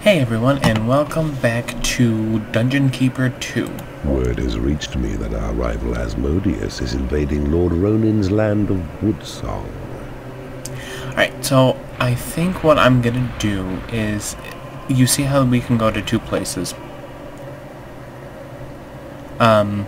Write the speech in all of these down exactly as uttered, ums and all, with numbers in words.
Hey everyone, and welcome back to Dungeon Keeper two. Word has reached me that our rival Asmodeus is invading Lord Ronin's land of Woodsong. Alright, so I think what I'm gonna do is, you see how we can go to two places. Um,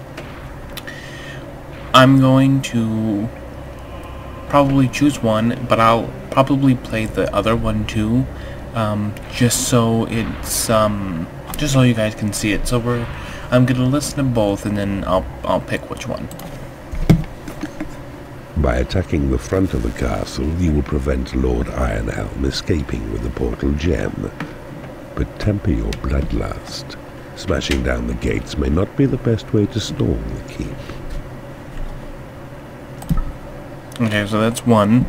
I'm going to probably choose one, but I'll probably play the other one too. Um, just so it's, um, just so you guys can see it. So we're, I'm gonna listen to both, and then I'll, I'll pick which one. By attacking the front of the castle, you will prevent Lord Ironhelm escaping with the portal gem. But temper your bloodlust. Smashing down the gates may not be the best way to storm the keep. Okay, so that's one.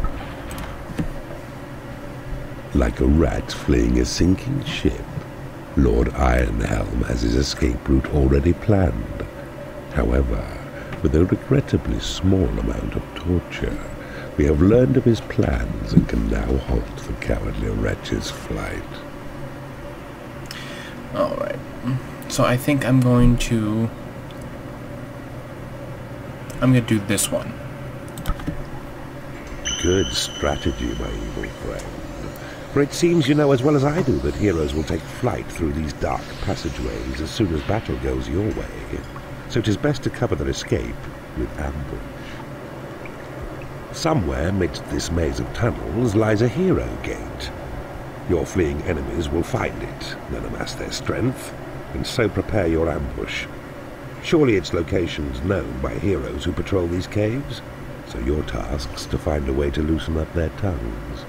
Like a rat fleeing a sinking ship, Lord Ironhelm has his escape route already planned. However, with a regrettably small amount of torture, we have learned of his plans and can now halt the cowardly wretch's flight. Alright, so I think I'm going to... I'm going to do this one. Good strategy, my evil friend. For it seems you know as well as I do that heroes will take flight through these dark passageways as soon as battle goes your way. So it is best to cover their escape with ambush. Somewhere amidst this maze of tunnels lies a hero gate. Your fleeing enemies will find it, then amass their strength, and so prepare your ambush. Surely its location's known by heroes who patrol these caves, so your task's to find a way to loosen up their tongues.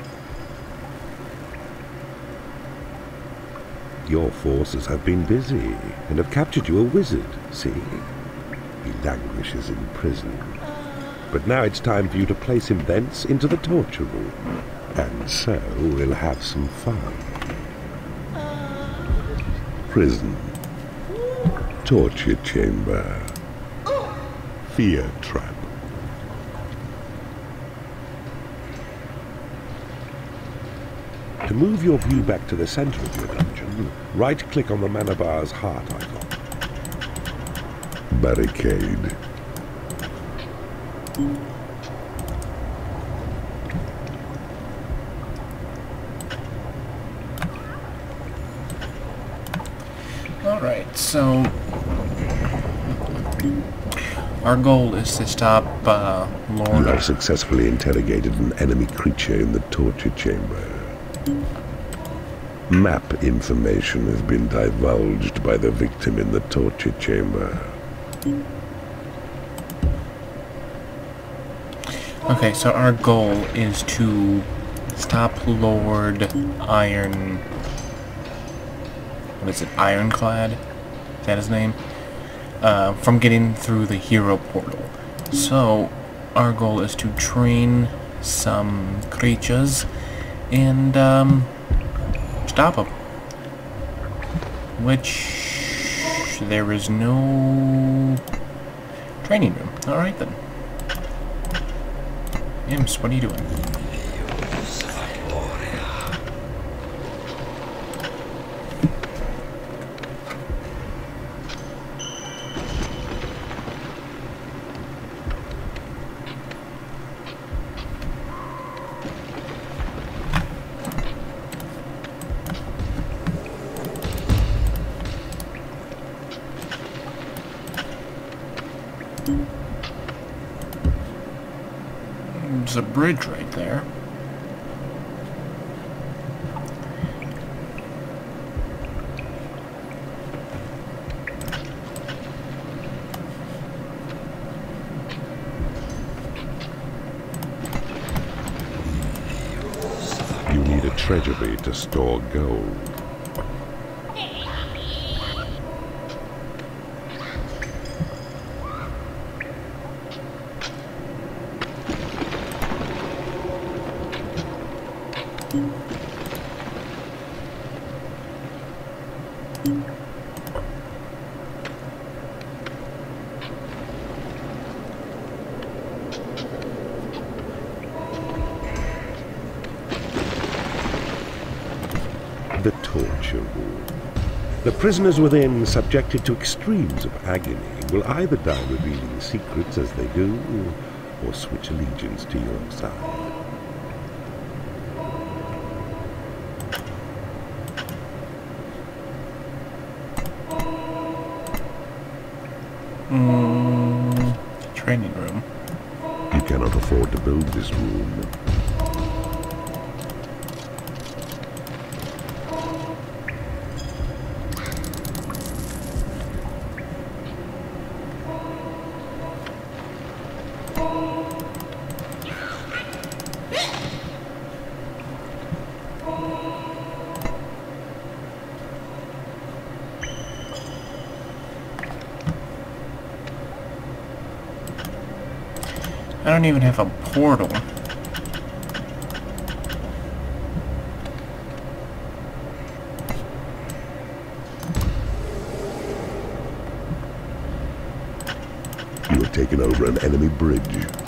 Your forces have been busy, and have captured you a wizard, see? He languishes in prison. But now it's time for you to place him thence into the torture room, and so we'll have some fun. Prison. Torture chamber. Fear trap. To move your view back to the center of your dungeon, right-click on the mana bar's heart icon. Barricade. Alright, so... our goal is to stop, uh, Lord... You have successfully interrogated an enemy creature in the torture chamber. Map information has been divulged by the victim in the torture chamber. Okay, so our goal is to stop Lord Iron... what is it, Ironclad? Is that his name? Uh, from getting through the hero portal. So, our goal is to train some creatures and, um... stop him. Which... there is no... training room. Alright then. Imps, what are you doing? There's a bridge right there. You need a treasury to store gold. the torture room. The prisoners within, subjected to extremes of agony, will either die revealing secrets as they do, or switch allegiance to your side. Mm, training room. You cannot afford to build this room. I don't even have a portal. You have taken over an enemy bridge.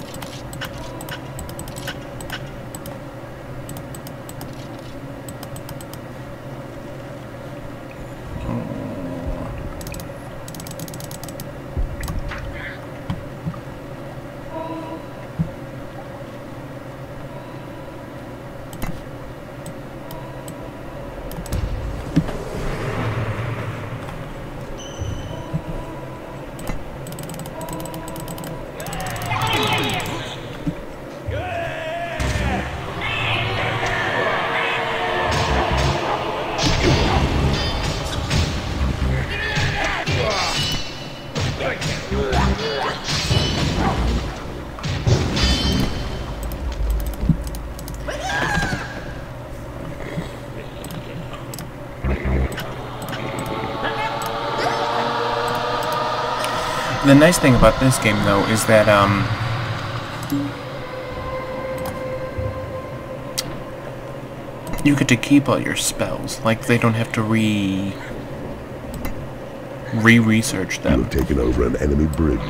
The nice thing about this game, though, is that, um... you get to keep all your spells. Like, they don't have to re... re-research them. You have taken over an enemy bridge.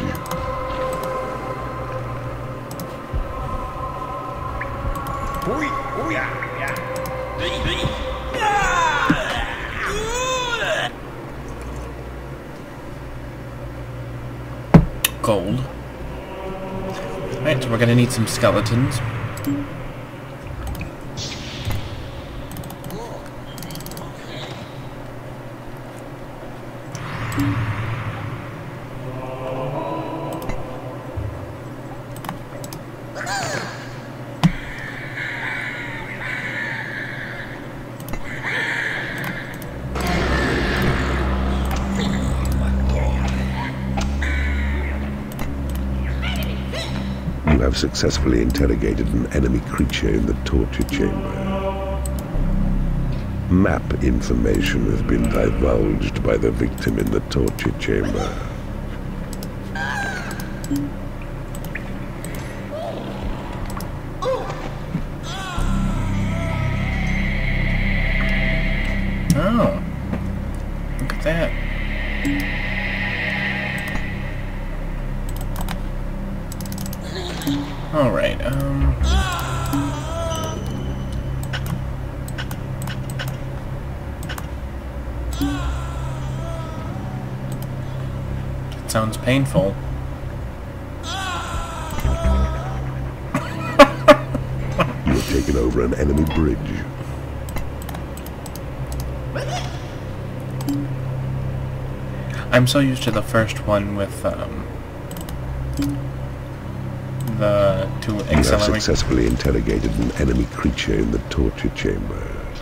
Gold. Alright, so we're gonna need some skeletons. You have successfully interrogated an enemy creature in the torture chamber. Map information has been divulged by the victim in the torture chamber. Oh. Look at that. Alright, um... it sounds painful. You have taken over an enemy bridge. I'm so used to the first one with, um... the... to You have accelerate... successfully interrogated an enemy creature in the torture chamber.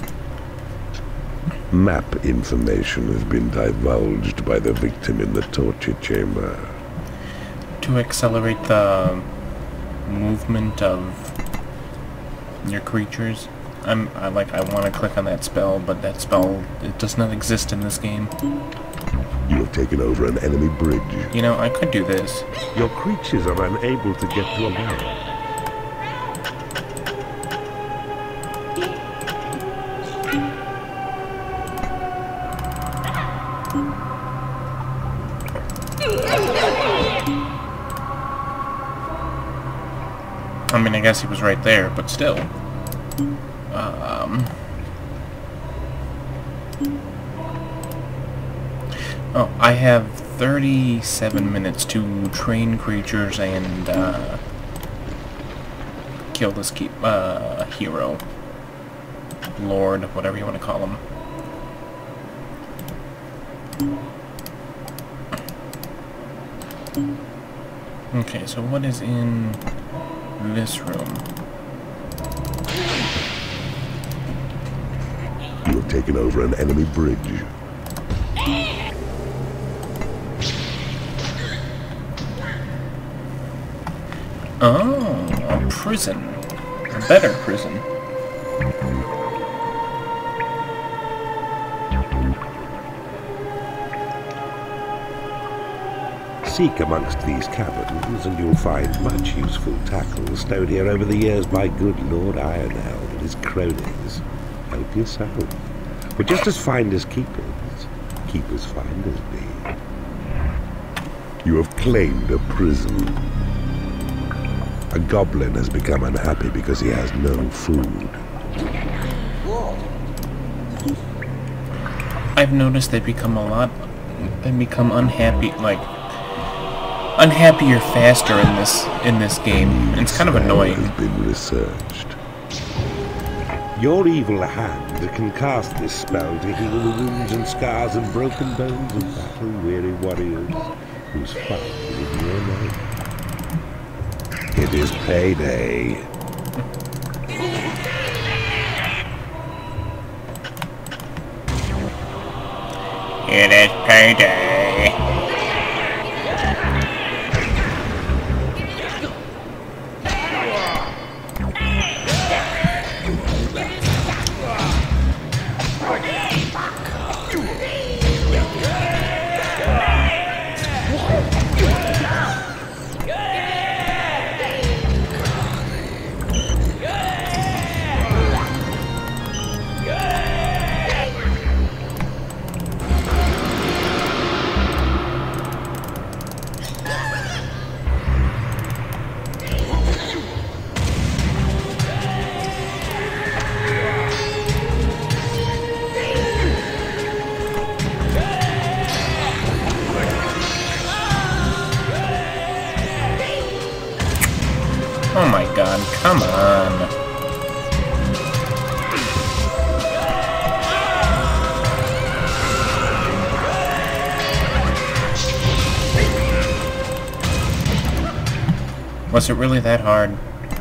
Map information has been divulged by the victim in the torture chamber. to accelerate the movement of your creatures. I'm I like I want to click on that spell, but that spell, it does not exist in this game. You have taken over an enemy bridge. You know, I could do this. Your creatures are unable to get to a map. I mean, I guess he was right there, but still. Um... Oh, I have thirty-seven minutes to train creatures and uh, kill this keep, uh, hero. Lord, whatever you want to call him. Okay, so what is in this room? You have taken over an enemy bridge. Oh, a prison. A better prison. Seek amongst these caverns, and you'll find much useful tackle stowed here over the years by good Lord Ironhelm and his cronies. Help yourself. We're just as fine as keepers. Keepers finders be. You have claimed a prison. A goblin has become unhappy because he has no food. I've noticed they become a lot... They become unhappy, like... unhappier faster in this in this game. And it's kind of annoying. Has been researched. Your evil hand can cast this spell to heal the wounds and scars and broken bones of battle-weary warriors whose fight is in your name. It is payday. It is payday. Oh my god, come on. Was it really that hard?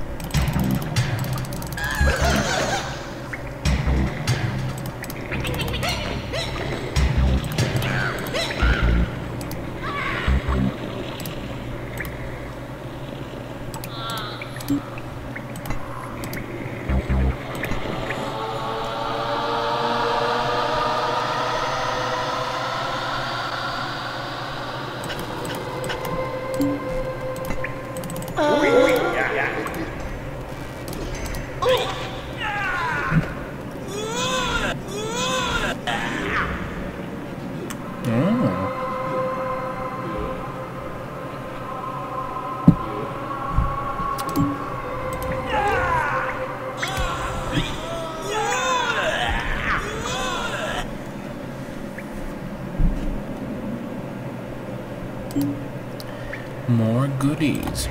More goodies.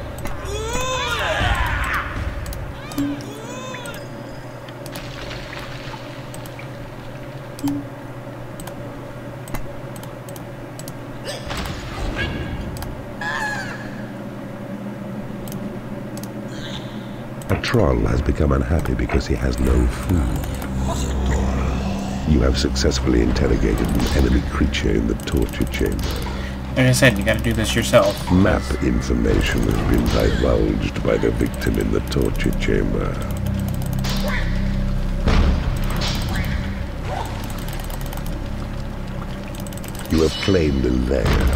A troll has become unhappy because he has no food. You have successfully interrogated an enemy creature in the torture chamber. Like I said, you gotta do this yourself. Map information has been divulged by the victim in the torture chamber. You have claimed a lair.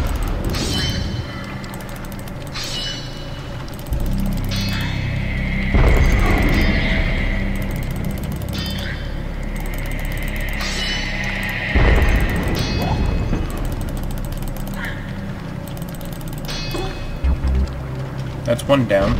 That's one down.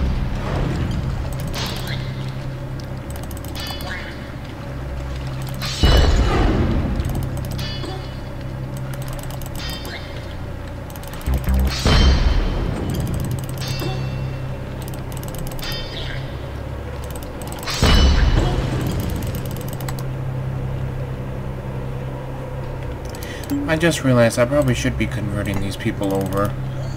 I just realized I probably should be converting these people over.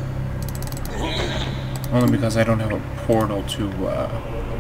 Only because I don't have a portal to, uh...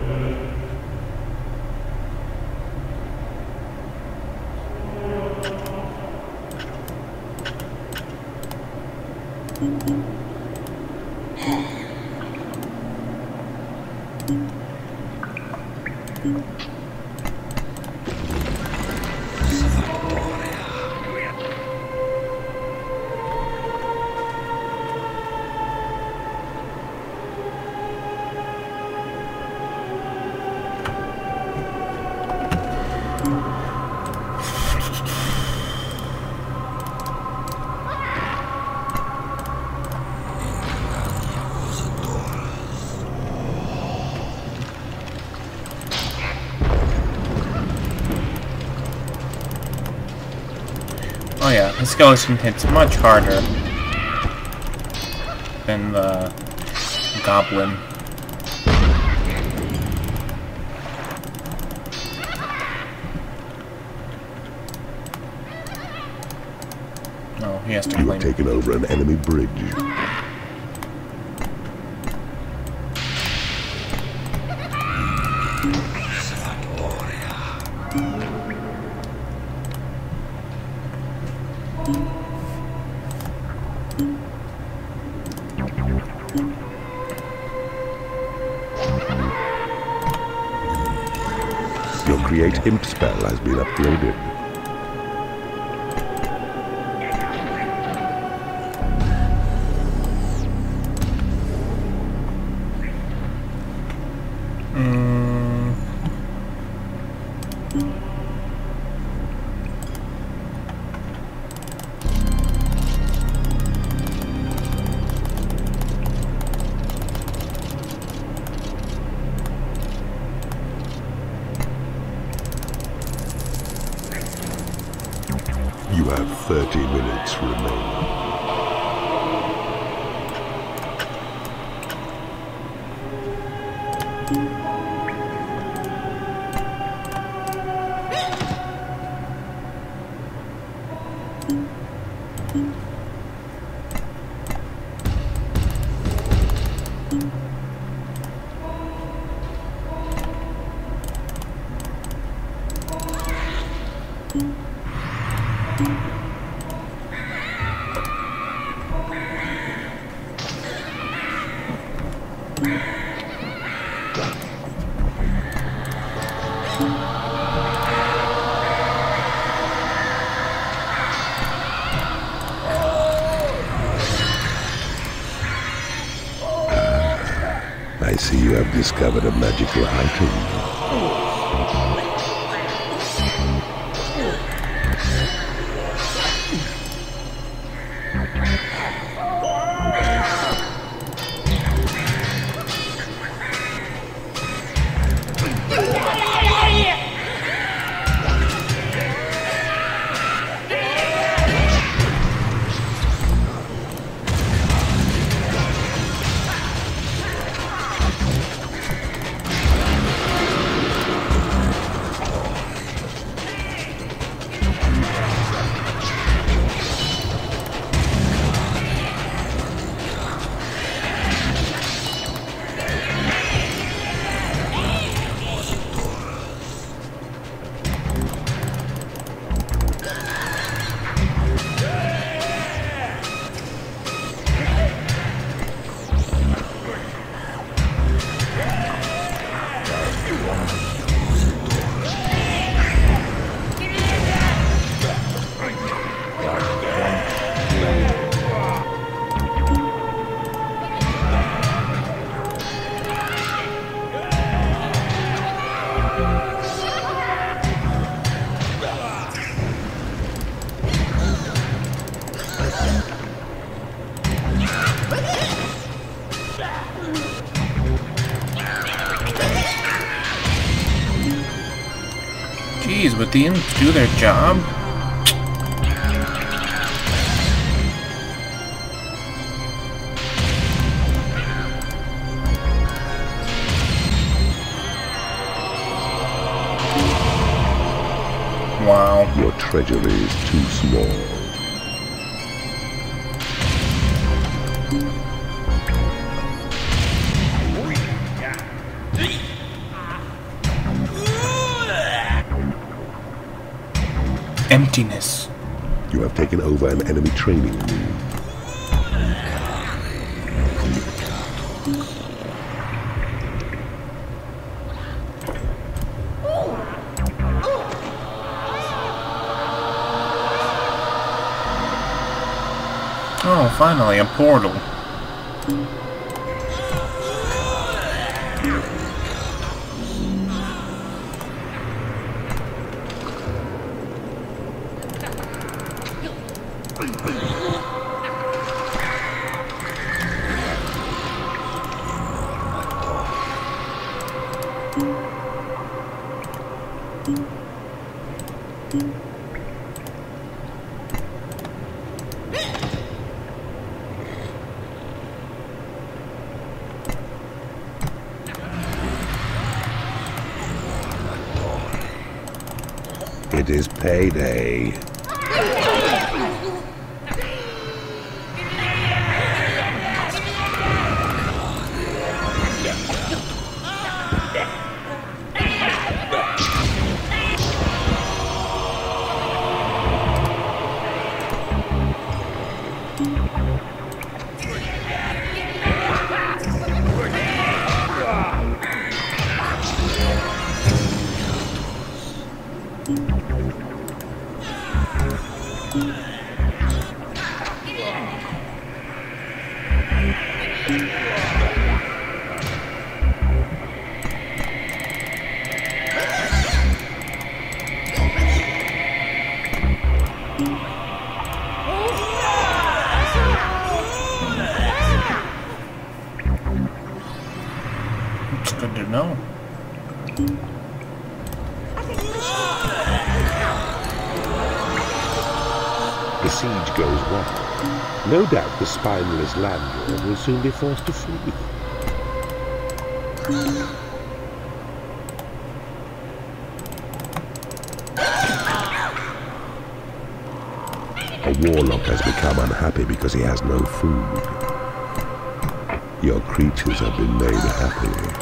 Oh yeah, the skeleton hits much harder than the goblin. Oh, he has to You claim. have taken over an enemy bridge. Your Create Imp spell has been upgraded. You have thirty minutes remaining. I see you have discovered a magical item. Jeez, would the imps do their job? Wow. Your treasury is too small. emptiness. You have taken over an enemy training room. Oh, finally, a portal. It is payday. It's good to know. The siege goes well. No doubt the spineless landlord will soon be forced to flee. A warlock has become unhappy because he has no food. Your creatures have been made happy.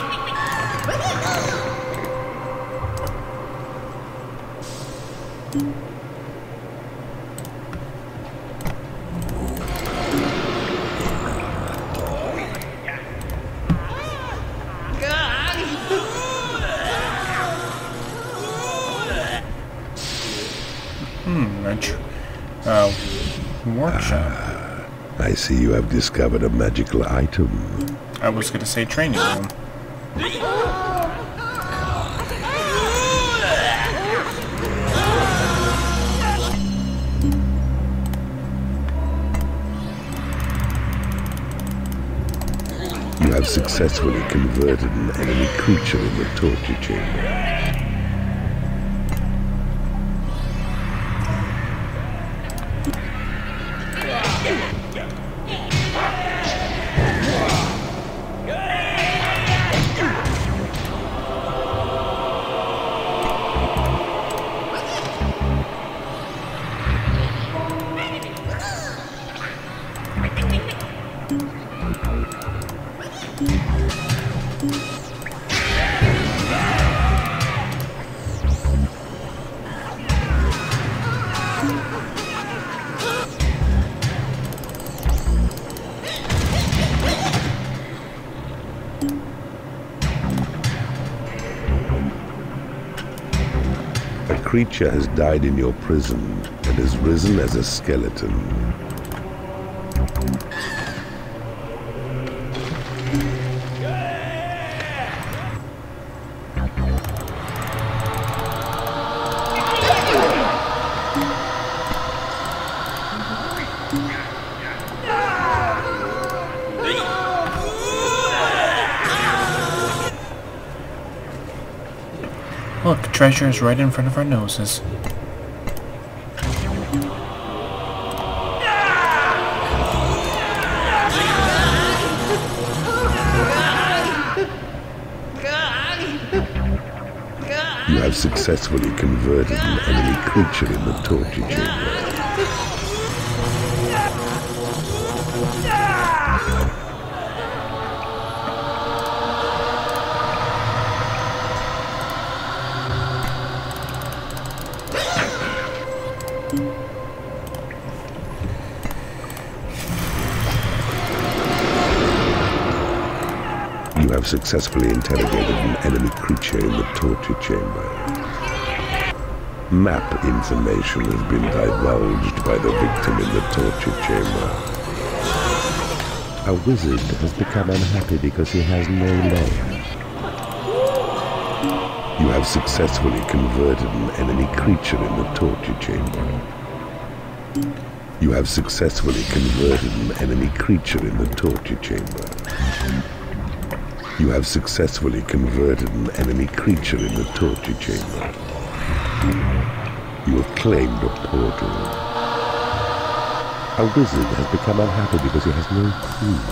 Hmm, a tr uh, workshop. Ah, I see you have discovered a magical item. I was gonna say training room. You have successfully converted an enemy creature in the torture chamber. A creature has died in your prison and has risen as a skeleton. Look, treasure is right in front of our noses. You have successfully converted an enemy creature in the torture chamber. have successfully interrogated an enemy creature in the torture chamber. Map information has been divulged by the victim in the torture chamber. A wizard has become unhappy because he has no lair. You have successfully converted an enemy creature in the torture chamber. You have successfully converted an enemy creature in the torture chamber. You have successfully converted an enemy creature in the torture chamber. You have claimed a portal. A wizard has become unhappy because he has no crew.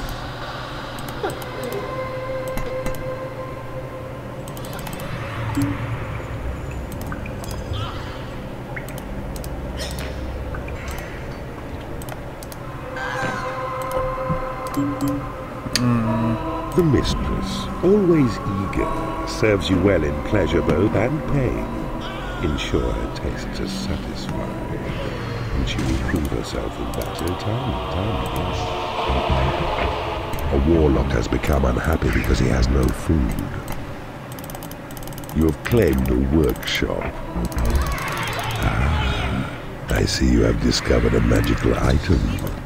The mistress, always eager, serves you well in pleasure both and pain. Ensure her tastes are satisfied, and she will prove herself in battle time and time again. A warlock has become unhappy because he has no food. You have claimed a workshop. Ah, I see you have discovered a magical item.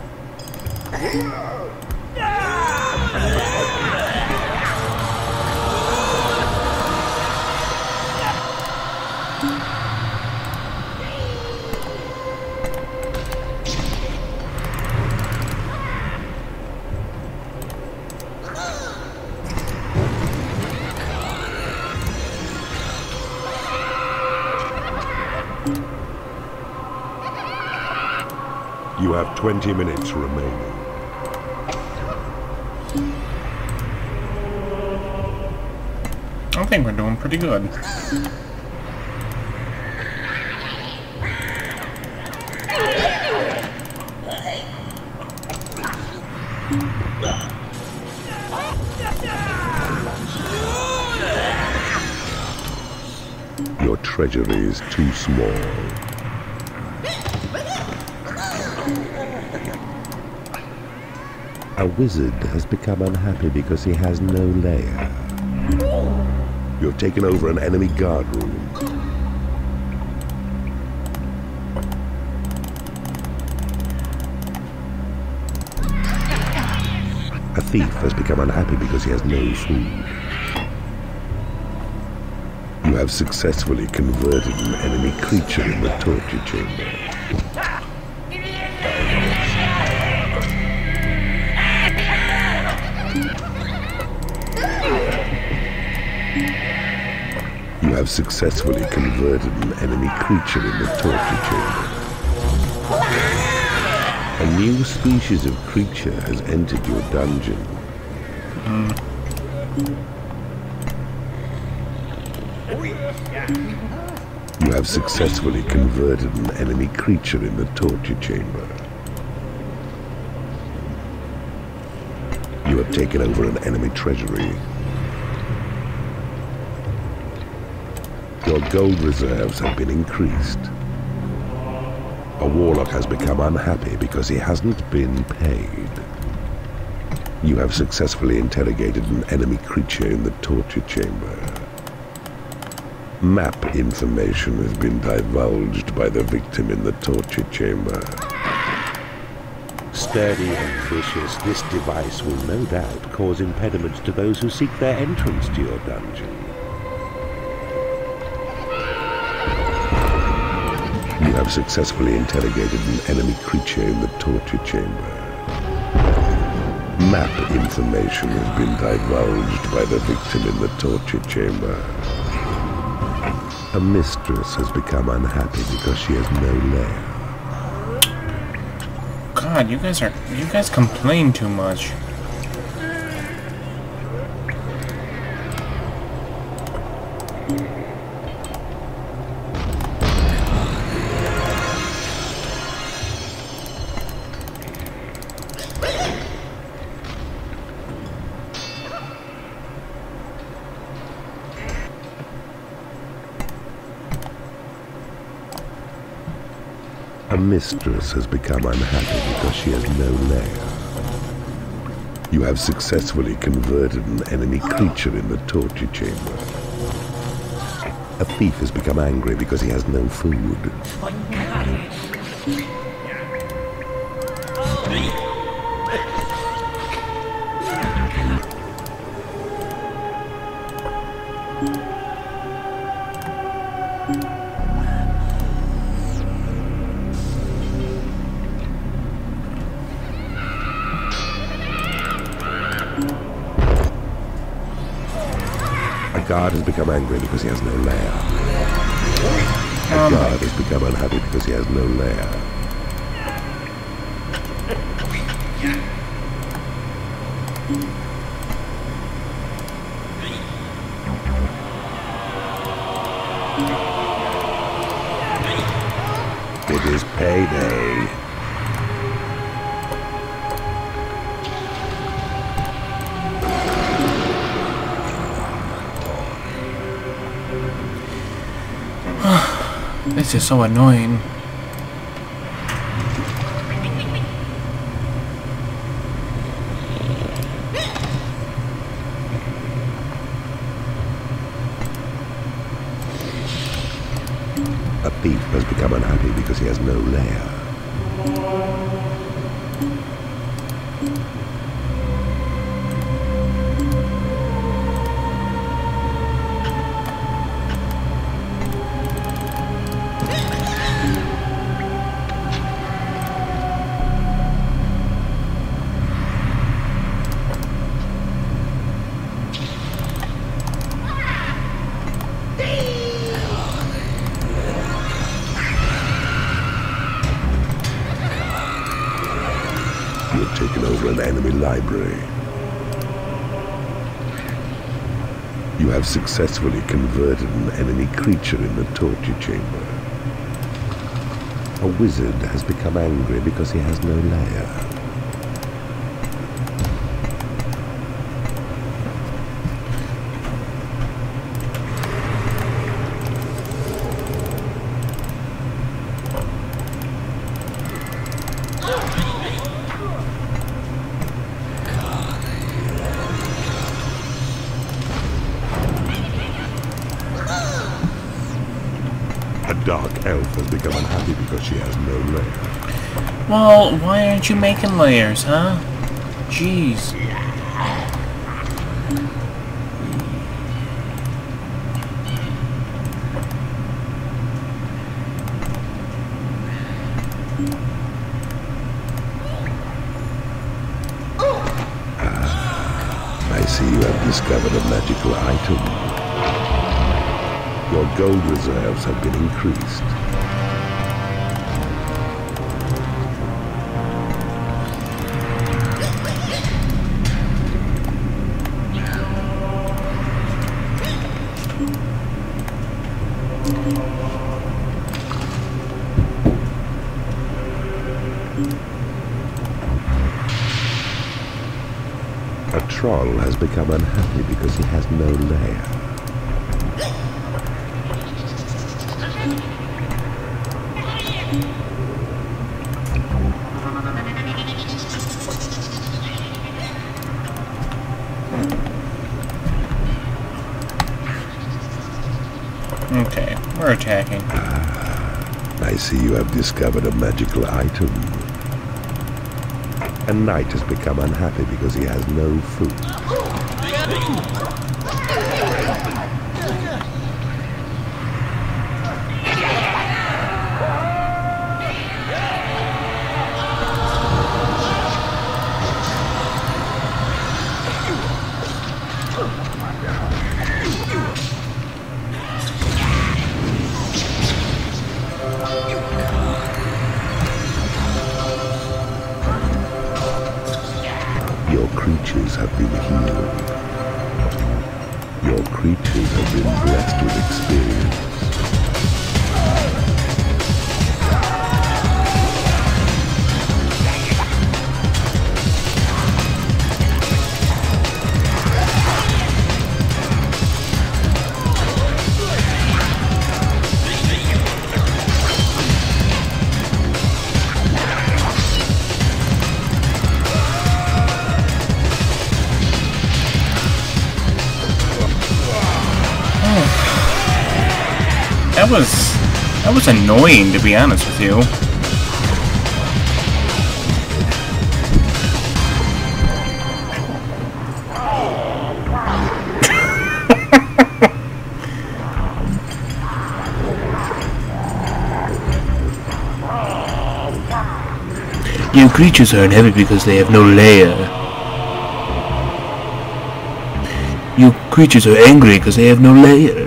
You have twenty minutes remaining. I think we're doing pretty good. Your treasury is too small. A wizard has become unhappy because he has no lair. You have taken over an enemy guard room. A thief has become unhappy because he has no food. You have successfully converted an enemy creature in the torture chamber. You have successfully converted an enemy creature in the torture chamber. A new species of creature has entered your dungeon. Mm. You have successfully converted an enemy creature in the torture chamber. You have taken over an enemy treasury. Your gold reserves have been increased. A warlock has become unhappy because he hasn't been paid. You have successfully interrogated an enemy creature in the torture chamber. Map information has been divulged by the victim in the torture chamber. Sturdy and vicious, this device will no doubt cause impediments to those who seek their entrance to your dungeon. You have successfully interrogated an enemy creature in the torture chamber. Map information has been divulged by the victim in the torture chamber. A mistress has become unhappy because she has no lair. God, you guys are... you guys complain too much. A mistress has become unhappy because she has no lair. You have successfully converted an enemy creature in the torture chamber. A thief has become angry because he has no food. A guard has become angry because he has no lair. A guard has become unhappy because he has no lair. It is payday. This is so annoying. A thief has become unhappy because he has no lair. You have taken over an enemy library. You have successfully converted an enemy creature in the torture chamber. A wizard has become angry because he has no lair. A dark elf has become unhappy because she has no lair. Well, why aren't you making layers, huh? Jeez. Ah, I see you have discovered a magical item. Your gold reserves have been increased. A troll has become unhappy because he has no lair. Okay, we're attacking. Ah, I see you have discovered a magical item. A knight has become unhappy because he has no food. Your creatures have been healed. Your creatures have been blessed with experience. was... that was annoying, to be honest with you. You creatures are heavy because they have no lair. You creatures are angry because they have no lair.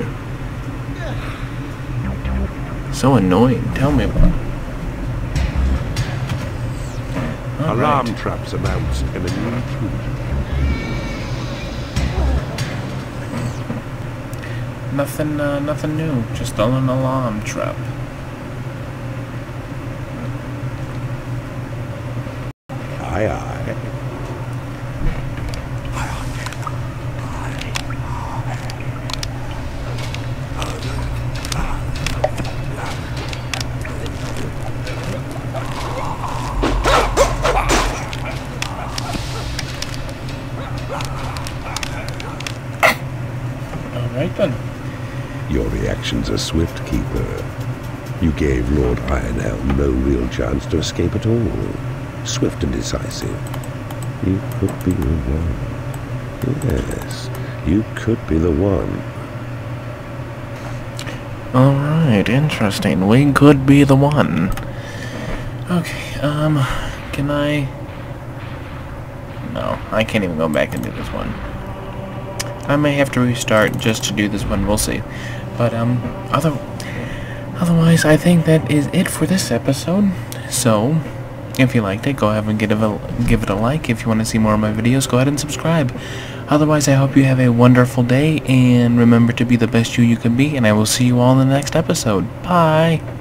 So annoying. Tell me about it. All Alarm right. traps announce enemy intrusion. Nothing, uh, nothing new. Just an alarm trap. Aye, aye. Alright then. Your reactions are swift, Keeper. You gave Lord Ironhelm no real chance to escape at all. Swift and decisive. You could be the one. Yes, you could be the one. Alright, interesting. We could be the one. Okay, um, can I... No, I can't even go back and do this one. I may have to restart just to do this one, we'll see. But, um, other, otherwise, I think that is it for this episode. So, if you liked it, go ahead and give it a, give it a like. If you want to see more of my videos, go ahead and subscribe. Otherwise, I hope you have a wonderful day, and remember to be the best you you can be, and I will see you all in the next episode. Bye!